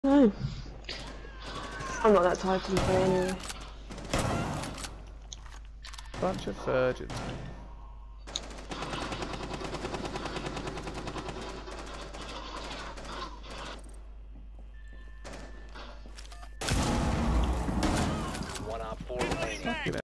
No. I'm not that tired to play anyway. Bunch of virgins. One op 4 remaining. Fucking